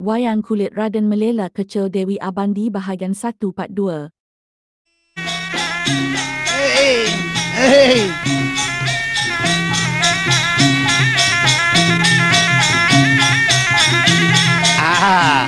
Wayang Kulit Raden Melela Kecil Dewi Abandi bahagian 1 part 2. Hey, hey. Ah.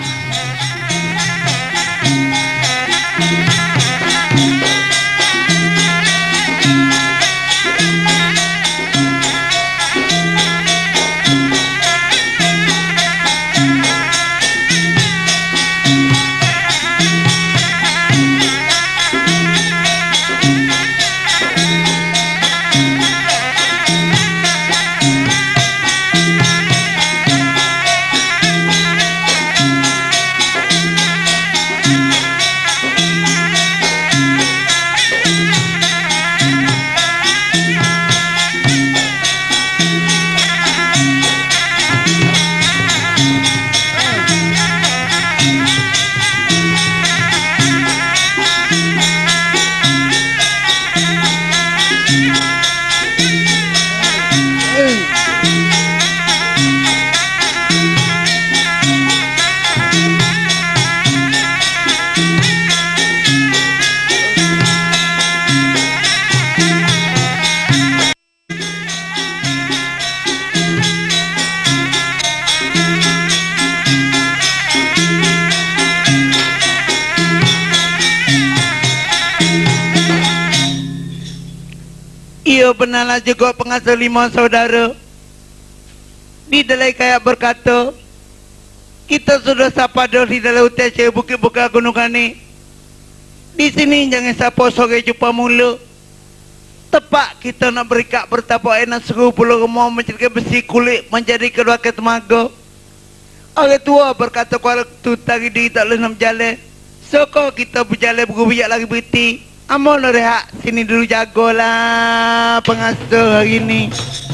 Ia benarlah juga pengasuh 5 saudara. Di dalam kayak berkata, kita sudah sapada di dalam utara bukit-bukit gunung kani. Di sini jangan siapa sore jumpa mula. Tepat kita nak berikat bertapak enak 10 rumah menjadi besi kulit menjadi kedua ketemaga. Orang tua berkata kuala tu tari diri tak boleh nak berjalan. Soko kita berjalan berubah lagi berhenti. Amal rehat sini dulu jagolah pengasuh hari ni.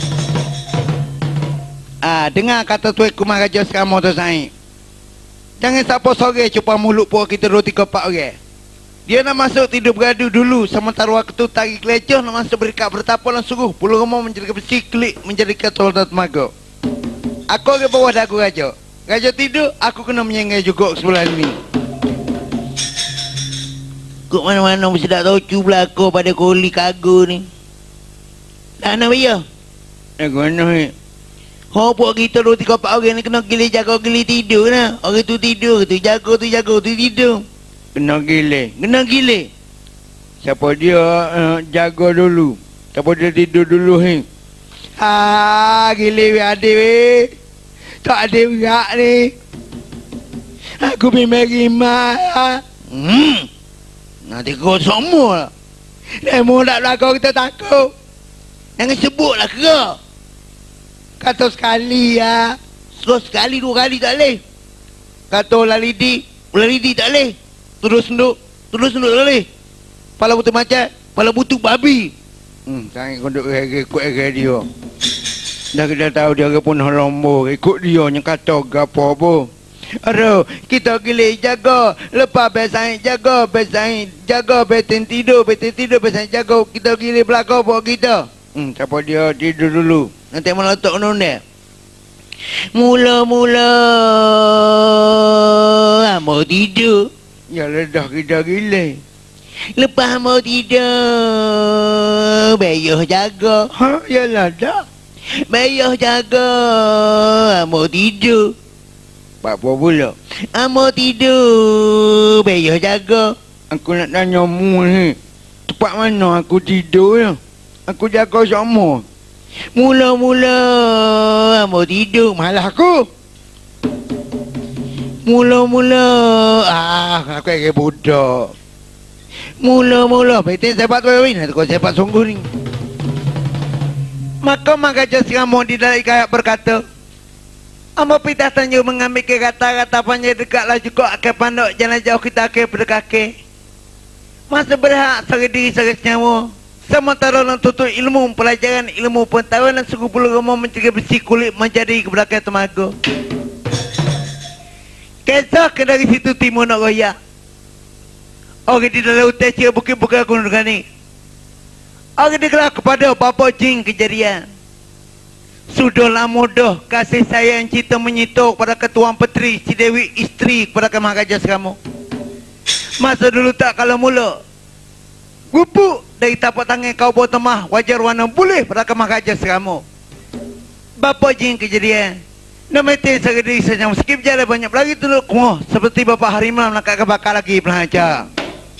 Dengar kata tuan kumar raja sekarang tu saya. Jangan siapa sore cuba mulut pun kita 2, 3, 4 orang. Dia nak masuk tidur beradu dulu sementara waktu tu tarik kelecoh nak masuk berikat bertapa dan suruh puluh rumah menjadi besi klik menjadi ketol dan temaga. Aku ke bawah dagu raja. Raja tidur, aku kena menyengai juga sebelah ni. Kok mana-mana mesti tak tahu cu belakang pada koli kagu ni. Tak nak bayar? Kena ni. Hopok kita 2, 3, 4 orang ni kena gila jaga gila tidur lah. Orang tu tidur, tu jaga, tu tidur. Kena gila. Siapa dia jaga dulu. Siapa dia tidur dulu ni. Gila adik weh. Tak ada berat ni. Aku memang rimah. Nanti kau semua. Demo tak belakang kita takut. Jangan sebutlah kera. Kata sekali ya. Terus sekali 2 kali tak boleh. Kata ular lidi tak boleh. Terus senduk tak boleh. Pala butuh macam, pala butuh babi. Jangan kau duduk ikut dia. Dah kita tahu dia pun lombo. Ikut dia yang kata gapo apa. Aduh, kita gila jaga. Lepas besain jaga, jaga betin tidur, besain jaga. Kita gila belakang buat kita. Siapa dia tidur dulu. Nanti meletak nona. Mula-mula mau tidur. Ya dah kita gila. Lepas mau tidur, bayar jaga. Yalah dah. Bayar jaga, mau tidur. Apa pula? Mau tidur, bayar jaga. Aku nak tanya mu ni. Tempat mana aku tidur ya? Aku jaga sama. Mula-mula mau tidur, malah aku. Mula-mula aku kayak budak. Mula-mula betul sepat weh ni, kau sepat sungguh ni. Maka Raja Siramu di dalam kayak berkata, Amba pitah tanjung mengambil ke kata-kata panjang dekatlah juga akan pandok jalan jauh kita akan berdekake. Masa berhak sari diri sari senyawa. Sementara nak tutup ilmu pelajaran ilmu pengetahuan dan 10 rumah mencegah besi kulit menjadi kebelakang temaga. Kisah ke dari situ timur nak royak. Orang di dalam utara bukit-bukit gunung ni. Orang digelar kepada Bapa Jin kejadian. Sudahlah mudah kasih sayang cinta menyituk pada ketuan petri si Dewi isteri kepada Kemah Gajah kamu. Masa dulu tak kalau mula gupuk dari tapak tangan kau bawa temah wajar warna boleh pada Kemah Gajah kamu. Bapa jing kejadian nama itu segera senyum skip jalan banyak lagi tunduk kuah seperti bapa harimau nak kebakar lagi pelajar.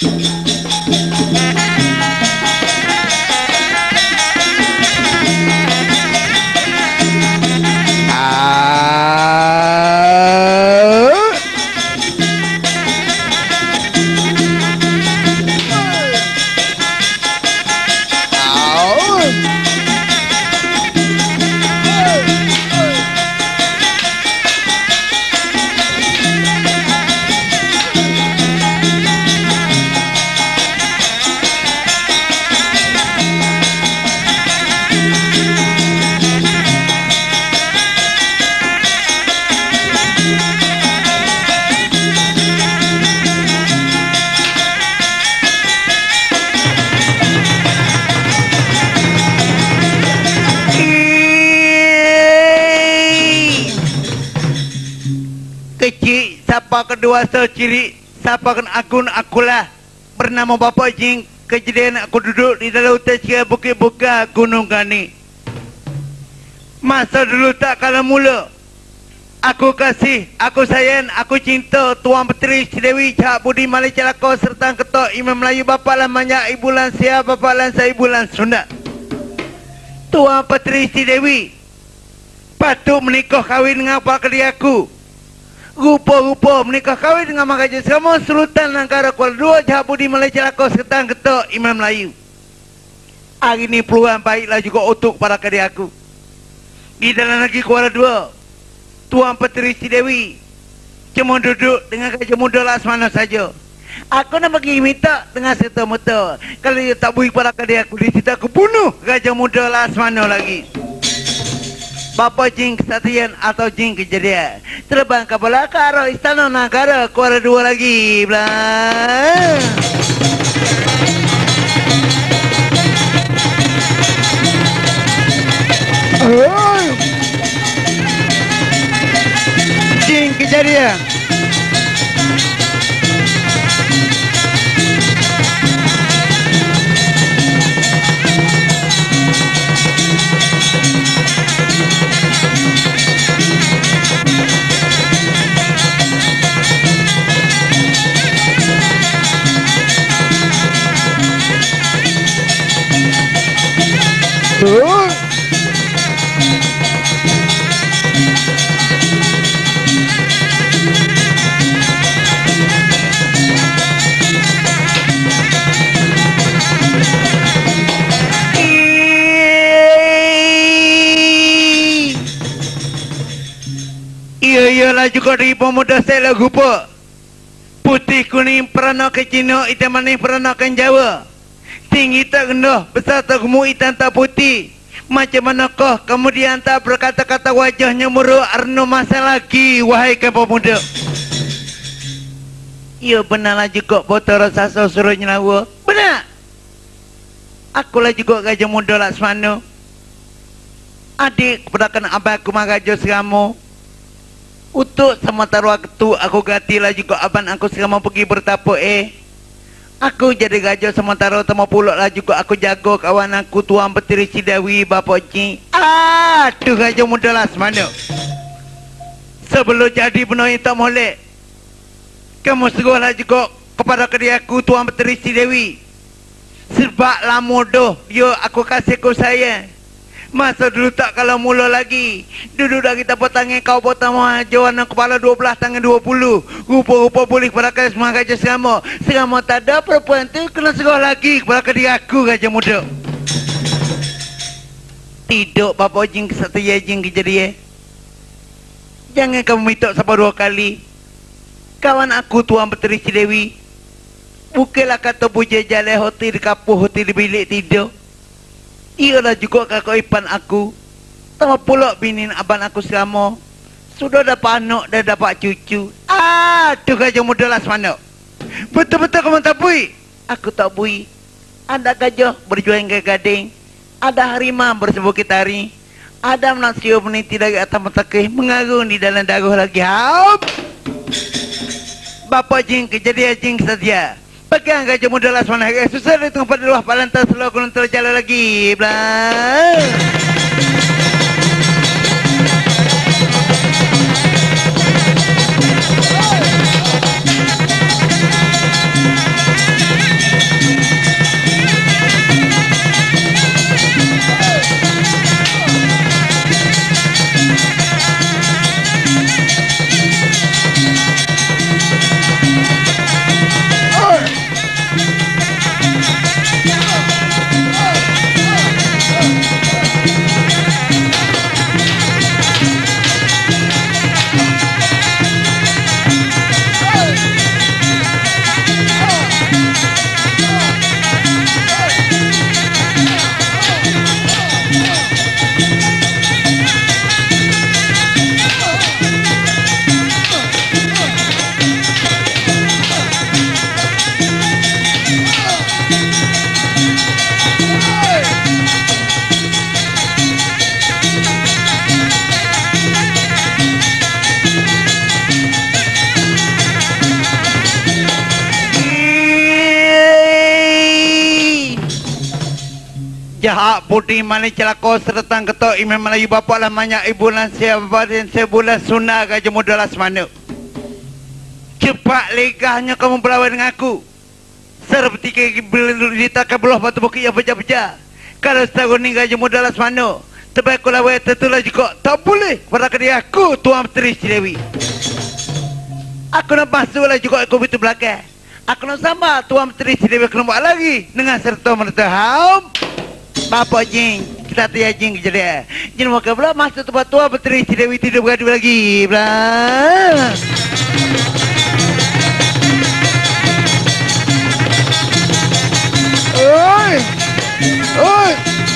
Kecil, siapa kedua ciri, siapa kan akulah bernama Bapa Jing. Kejadian aku duduk di dalam utasnya bukit-bukit Gunung Gani. Masa dulu tak kala mula, aku kasih, aku sayang, aku cinta Tuan Petri si Dewi Cak Budi Malik Celaka serta ketok Imam Melayu Bapa Lamanya Ibu Lansia Bapa Lansia Ibu Lansunda. Tuan Petri si Dewi patut menikah kahwin dengan apa kedai aku. Rupa-rupa menikah kahwin dengan Mak Gajah sama Sultan Negara Kuala Dua Cak Budi Malik Celaka serta ketok Imam Melayu. Hari ini peluang baiklah juga untuk para kedai aku. Di dalam negeri Kuala Dua, Tuan Petri si Dewi cuma duduk dengan Gajah Muda Laksmana saja. Aku nak pergi minta dengan serta-merta. Kalau dia tak beri pada kedai aku, dia cerita aku bunuh Gajah Muda Laksmana lagi. Bapa Jing Kesatian atau Jing Kejadian terbang ke belakang arah Istana Negara Kuala Dua lagi. Belah. Jing Kejadian. Iyalah juga dari pemuda saya lagu pak. Putih kuning perana ke Cina, hitam manis perana ke Jawa. Tinggi tak rendah, besar tak gemuk, hitam tak putih. Macam manakah kemudian tak berkata-kata wajahnya muruk arno masa lagi, wahai kan pemuda. Ya benarlah juga botol rasa suruh nyawa. Benar. Akulah juga Gajah Muda Laksmana. Adik kepada kan abang aku Mak Gajah Seramu. Untuk sementara waktu aku gantilah juga abang aku sekarang pergi bertapa aku jadi gajah sementara temu pulak lah juga aku jaga kawan aku Tuan Petri si Dewi Bapa Cing. Aduh Gajah Muda Laksmana. Sebelum jadi penuh tak molek, kamu serulah juga kepada kedai aku Tuan Petri si Dewi. Sebab lah mudah, yo aku kasih kau sayang. Masa dulu tak kalau mula lagi. Duduk dah kita tangan kau potong jawanan kepala 12 tangan 20. Rupa-rupa boleh kepada kau semua Gajah Serama. Serama tak ada perempuan tu kena serah lagi kepada kedai aku Gajah Muda. Tidak Bapa Jing Kesatria Jing Kejadian. Jangan kamu minta sampai 2 kali. Kawan aku Tuan Petri si Dewi. Bukanlah kata puja jalan hotel di kapuh hotel di bilik tidur. Ialah juga kakak ipan aku. Tambah pula binin abang aku selama. Sudah dapat anak dan dapat cucu. Aduh Gajah Muda Laksmana. Betul-betul kamu tak bui? Aku tak bui. Ada gajah berjuang ke gading. Ada harimau bersebut kitari. Adam nak siup ni tidak atas matakih mengagung di dalam daguh lagi. Hop! Bapak jing kejadian jing saja. Pegang gajah muda Lasmana. Susah di tengah pada luah palantar selalu gunung terjalan lagi. Blah. Jahat putih mana celaka serta ketok imam Melayu bapa lamanya ibu lan siapa dan sebulan sunnah gajah muda Lasmana. Cepat legahnya kamu berlawan dengan aku. Seperti kita kebelah batu bukit yang pecah-pecah. Kalau setahun ni gajah muda Lasmana, terbaik aku lawan tertulah juga. Tak boleh pada kedai aku Tuan Menteri Cilewi. Aku nak masuklah juga aku betul belakang. Aku nak sama Tuan Menteri Cilewi kena buat lagi dengan serta merta. Bapak jing, kita tiada jing kejadian. Jin muka pula masuk tempat Tuan Menteri Cilewi tidur bergaduh lagi. Belah. Oi, oi.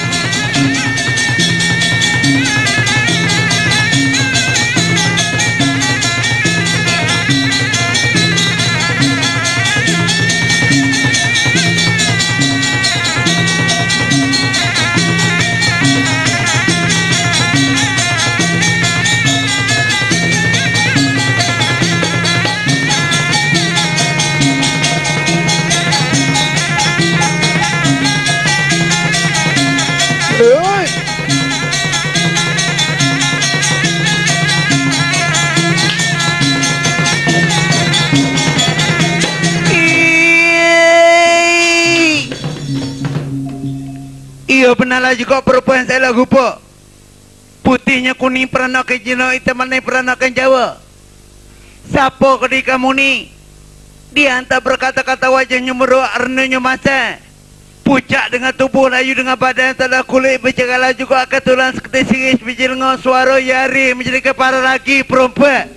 Iya benarlah juga perempuan saya lah rupa. Putihnya kuning peranak ke Jino, hitam mana peranak ke Jawa. Siapa kedai kamu ni? Dia hantar berkata-kata wajahnya meruak, arnanya masa. Pucak dengan tubuh, layu dengan badan, tak ada kulit, bercakaplah juga akan tulang seketik siris, biji lengan, suara yari, menjadi kepala lagi perempuan.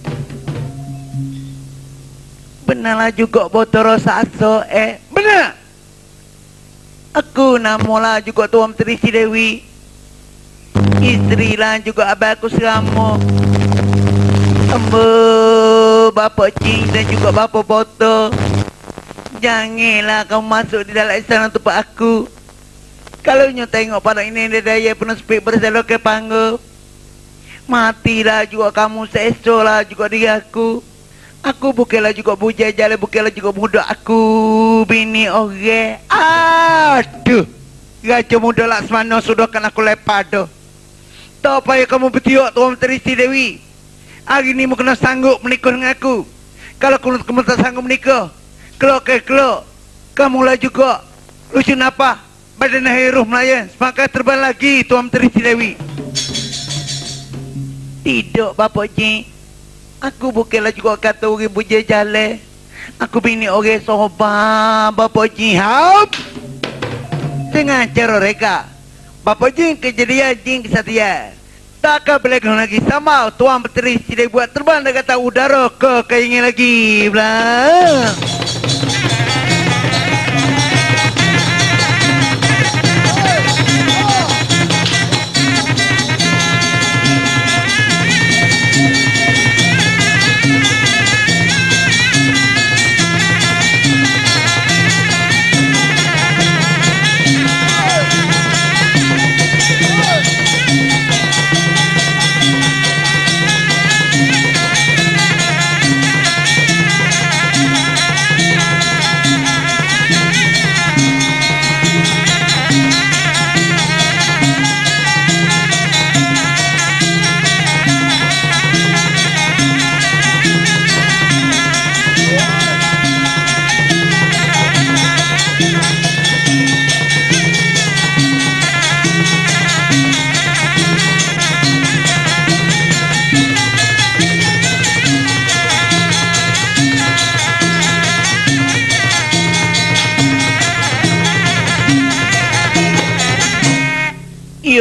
Benarlah juga botol rasa aso, benar. Aku namalah juga Tuan Menteri Cilewi. Isteri lah juga abang aku selama. Amba Bapak Cing dan juga Bapak Boto. Janganlah kau masuk di dalam istana tempat aku. Kalau nyo tengok pada ini daya penuh sepik berselo ke panggung. Matilah juga kamu seesolah juga diri aku. Aku bukanlah juga bujai jalan, bukanlah juga muda aku bini orang. Aduh, gajah muda Lasmana sudah kan aku lepas dah. Tak payah kamu bertiuk Tuan Menteri Cilewi. Hari ni kena sanggup menikah dengan aku. Kalau kamu tak sanggup menikah, kelok. Kamulah juga lucu napa badan Heruh Melayan semakin terbang lagi Tuan Menteri Cilewi. Tidak Bapak Cik. Aku bukanlah juga kata orang bujai jalan. Aku bini orang sobat Bapak Cik. Hop! Dengan cara mereka Bapak Jing kejadian Jing kesatian. Takkan berlaku lagi sama Tuan Menteri Cilewi buat terbang dekat udara ke keingin lagi. Belah.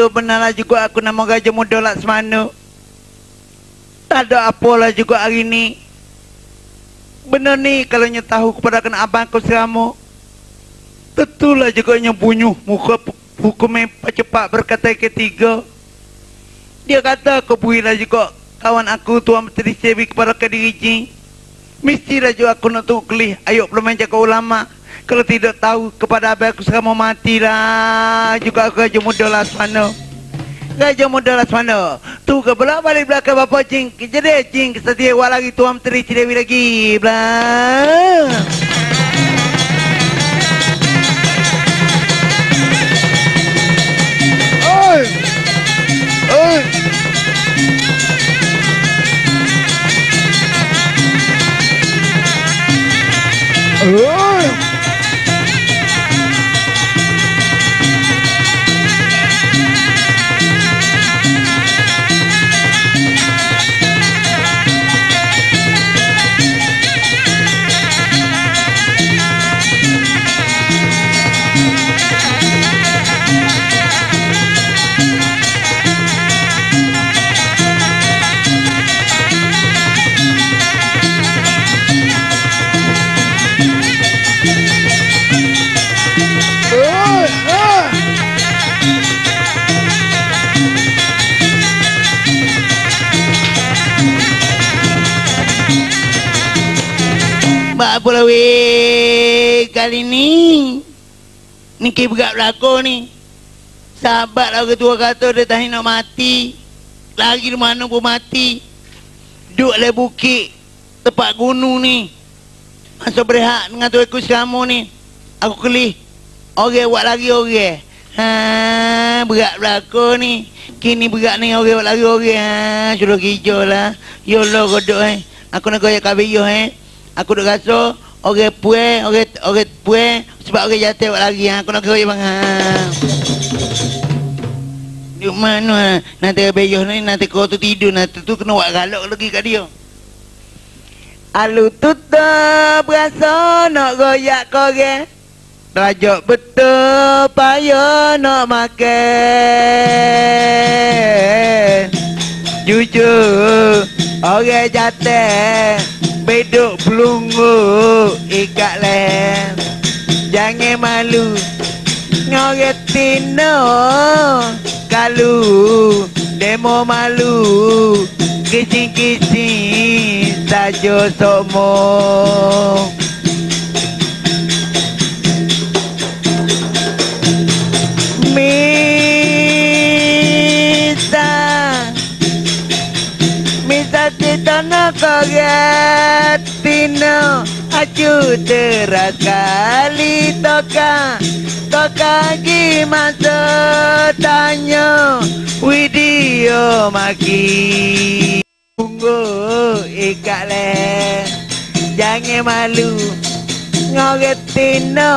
Ya benarlah juga aku nama Gajah Muda Laksmana. Tak ada apalah juga hari ni. Benar ni kalau nya tahu kepada kena abang kau selama. Tentulah juga nya bunuh muka hukum cepat berkata ketiga. Dia kata kau builah juga kawan aku Tuan Menteri Sebi kepada Kediri. Mestilah juga aku nak tu kelih. Ayo belum jaga ulama. Kalau tidak tahu kepada abang aku selama matilah juga aku Gajah Muda Laksmana. Gajah Muda Laksmana. Tu ke belak balik belakang bapa cing. Jadi cing setia wak lagi Tuan Menteri Cidewi lagi. Belah. Oi. Oi. Oi. Apalah weh kali ni Niki berat belakang ni. Sahabat lah ketua kata dia tak nak mati. Lagi di mana pun mati. Duduk le bukit tempat gunung ni. Masa berehat dengan tu aku selama ni. Aku kelih orang buat lagi orang. Berat belakang ni. Kini berat ni orang buat lagi orang. Suruh hijau lah. Ya Allah kodok Aku nak goyak kabiyo Aku duk rasa orang puan, orang puan sebab orang jatuh buat lagi. Aku nak goyak bang. Di mana nanti beyoh ni nanti kau tu tidur nanti tu kena buat galak lagi kat dia. Alu tutup rasa nak goyak korang. Rajak betul payah nak makan. Jujur orang jatuh beduk pelungu ikat lem. Jangan malu ngoretin no. Kalau demo malu kising-kising saja sokmo. Misa kita nak kogetino. Aju teras kali toka gimana tanya video maki tunggu ikat le. Jangan malu ngogetin no.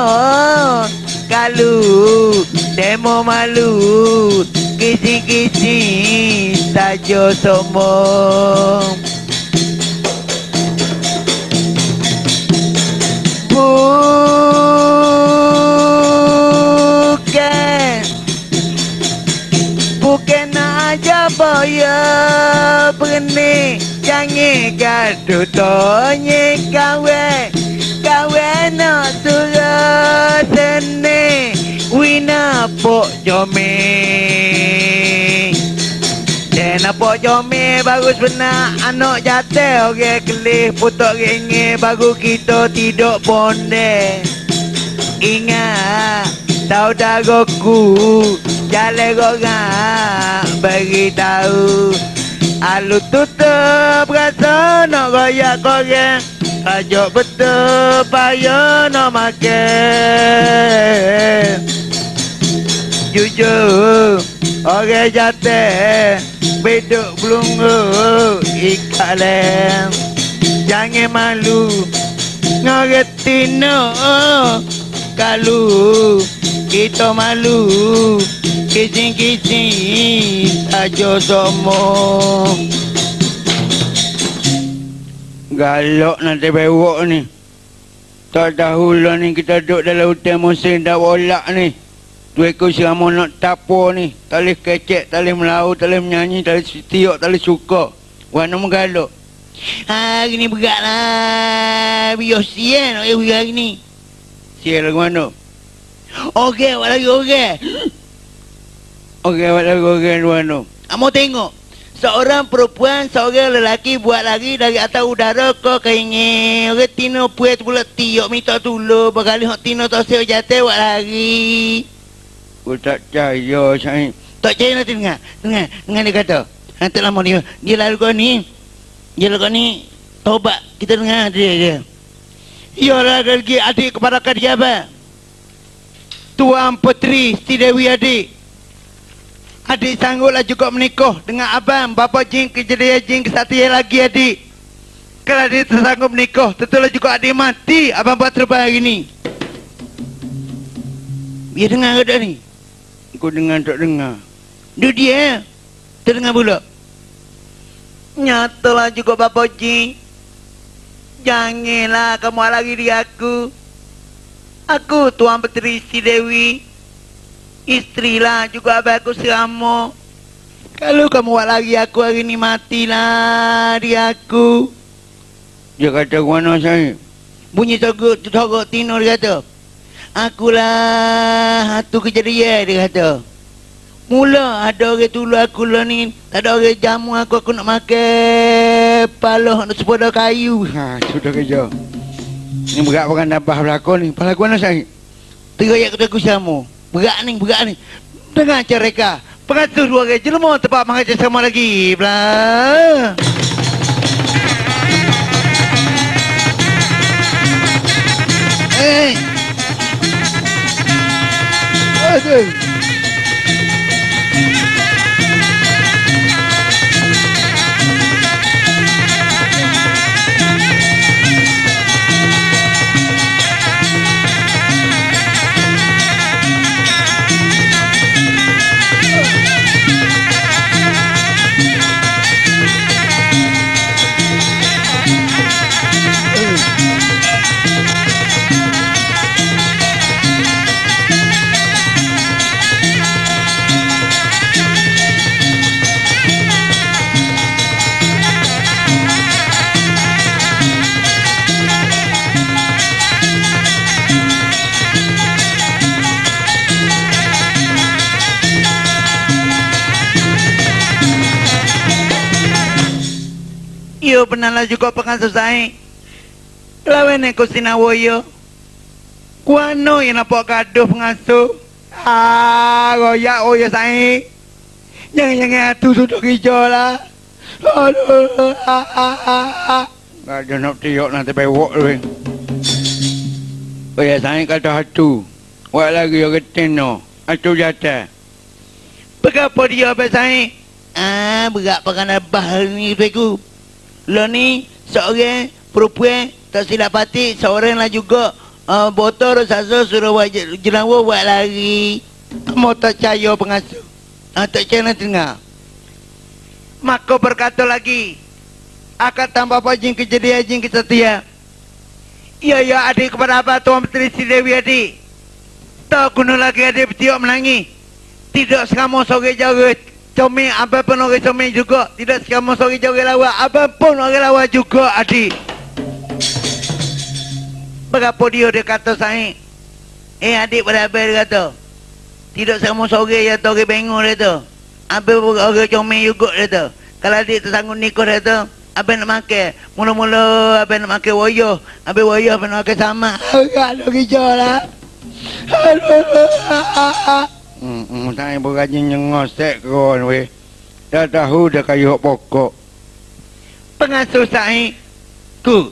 Kalau demo malu kising-kising saja sombong. Bukan aja boya berni. Jangan gaduh tonye kawe nak suruh seni. Wina pok jome. Dan pok jome bagus benar. Anak jatuh orang kelih putok ringi. Baru kita tidur bonde. Ingat saudaraku jalan orang beritahu. Alu tutup rasa nak goyak korang. Ajak betul payah nak makan. Jujur orang jatuh beduk belunggu ikat lem. Jangan malu ngoretin no. Kalau kita malu kising-kising saja sombong. Galak nanti bewok ni. Tak tahu lah ni kita duduk dalam hutan musim dah bolak ni. Tu ekor selama nak tapur ni. Tak boleh kecek, tak boleh melaut, tak boleh menyanyi, tak boleh tiok, tak boleh suka. Warna menggaluk. Hari ni berat lah. Biar sian nak pergi hari ni. Sian lagu mana? Okey, awak lagi okey. Okey, awak lagi okey lagu mana? Kamu tengok. Seorang perempuan, seorang lelaki buat lari dari atas udara ke keingin. Orang Tino puas pula tiok minta tolong. Berkali hak Tino tak siap jatuh buat lari. Aku tak percaya, saya. Tak percaya nanti dengar. Dengar dia kata. Nanti lama dia lalu kau ni. Dia lalu kau ni. Taubat. Kita dengar dia. Yalah lagi adik kepada dia apa? Tuan Puteri Siti Dewi adik. Adik sangguplah juga menikah dengan abang. Bapa jin kejadian jin kesatria lagi adik. Kalau dia tersanggup menikah, tentulah juga adik mati. Abang buat terbaik hari ni. Dia dengar ke tak ni? Kau dengar tak dengar? Dia terdengar pula. Nyatalah juga Bapa Jin. Janganlah kamu lagi di aku. Aku Tuan Puteri Siti Dewi. Isterilah juga abang aku selama. Kalau kamu buat lagi aku hari ni matilah di aku. Dia kata mana saya? Bunyi togok Tino dia kata. Akulah hatu kejadian dia kata. Mula ada orang tolong aku lah ni. Tak ada orang jamu aku nak makan paloh nak sepoda kayu. Ha, sudah kerja. Ni berat pakan nabah berlakon ni. Pelakon mana saya? Teriak kata aku sama. Berat ni. Dengar cereka. Pengatur dua orang jelma tempat makan sama lagi. Belah. Aduh. Yo pernahlah juga pengasuh saya. Lawan aku sinawoyo. Kuano yang nampak gaduh pengasuh. Goyak oyo saya. Jangan atu sudah hijau lah. Aduh. Gak ada nak tiok nanti bewok lu. Oya saya kata atu. Wak lagi yo keteno. Atu jatah. Berapa dia apa saya? Berat pakan abah ni beku. Lo ni seorang perempuan tak silap patik, seorang lah juga botol rasa suruh buat jelawa buat lari. Mau tak percaya pengasuh. Tak percaya nak dengar. Maka berkata lagi. Akan tambah jin kejadian jin kesetia. Ya adik kepada apa Tuan Puteri Siti Dewi adik. Tak guna lagi adik bertiup menangis. Tidak sekamu sore jauh. Comel, abang pun orang comel juga. Tidak sekamu sore jauh lawa. Abang pun orang lawa juga adik. Berapa dia kata saya. Adik pada abang dia kata. Tidak sekamu sore ya tu orang bengong dia tu. Abang pun orang comel juga dia tu. Kalau adik tersanggup nikah dia tu. Abang nak makan. Mula-mula abang nak makan woyoh. Abang woyoh abang nak makan sama. Aduh hijau lah. Saya berajin nyengosek kawan weh. Dah tahu dah kayu pokok. Pengasuh saya ku.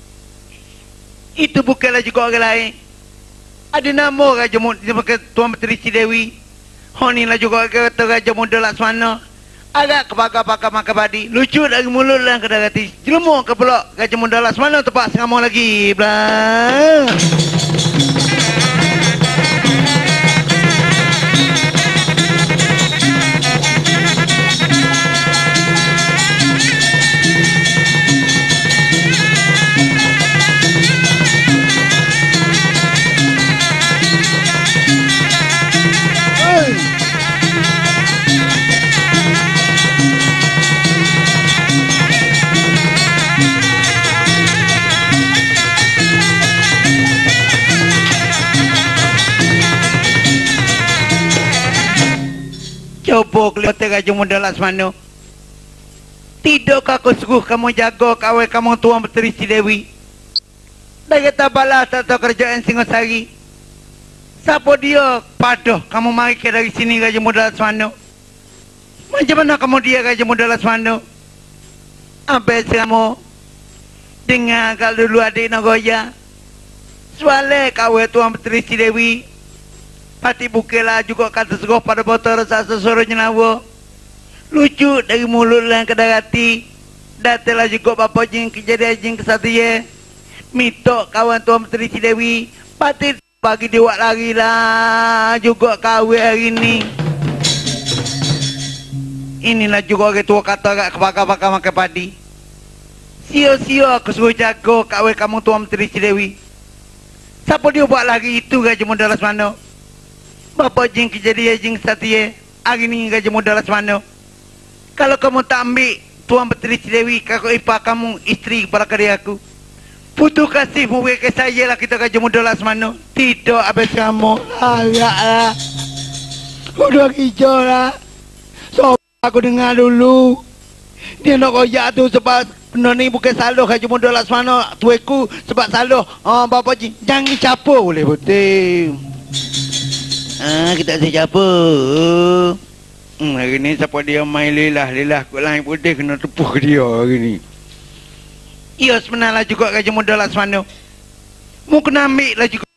Itu bukanlah juga orang lain. Ada nama Raja Muda Tuan Puteri Siti Dewi. Ni lah juga kata Raja Muda Laksmana. Agak kebakar-bakar makan padi. Lucu dari mulut dan kedai hati. Jelma ke pula Raja Muda Laksmana tempat sengamau lagi. Belah. kata Raja Muda Laksmana. Tidakkah aku suruh kamu jaga kawal kamu Tuan Puteri Dewi? Dah kata balas tata kerajaan Singosari. Siapa dia padah kamu mari ke dari sini Raja Muda Laksmana? Macam mana kamu dia Raja Muda Laksmana? Apa kamu dengar kalau dulu adik Nagoya soalnya kawal Tuan Puteri Dewi pati bukilah juga kata segoh pada botol rasa sesuruh nyenawa lucu dari mulut dan kedarati datelah juga bapa jing kejadian jing kesatria mitok kawan Tuan Puteri Dewi pati bagi dia buat lari lah juga kawal hari ni. Inilah juga orang tua kata kat kebakar-bakar makan padi. Sia-sia aku suruh jaga kawal kamu Tuan Puteri Dewi. Siapa dia buat lagi itu Raja Muda Laksmana? Bapa jing kejadian jing satya hari ni Raja Muda Laksmana. Kalau kamu tak ambil Tuan Puteri Dewi kakak ipar kamu isteri kepada karya aku, putus kasih memberi ke saya lah kita Raja Muda Laksmana. Tidak habis kamu agak lah udah hijau lah. So aku dengar dulu dia nak koyak tu sebab benda ni bukan salah Raja Muda Laksmana tueku sebab salah bapa jing jangan capur boleh betul. Kita tak siapa. Hari ni siapa dia main lelah kot langit putih kena tepuk dia hari ni. Ya sebenarnya juga Raja Muda Laksmana. Mu kena ambil lah juga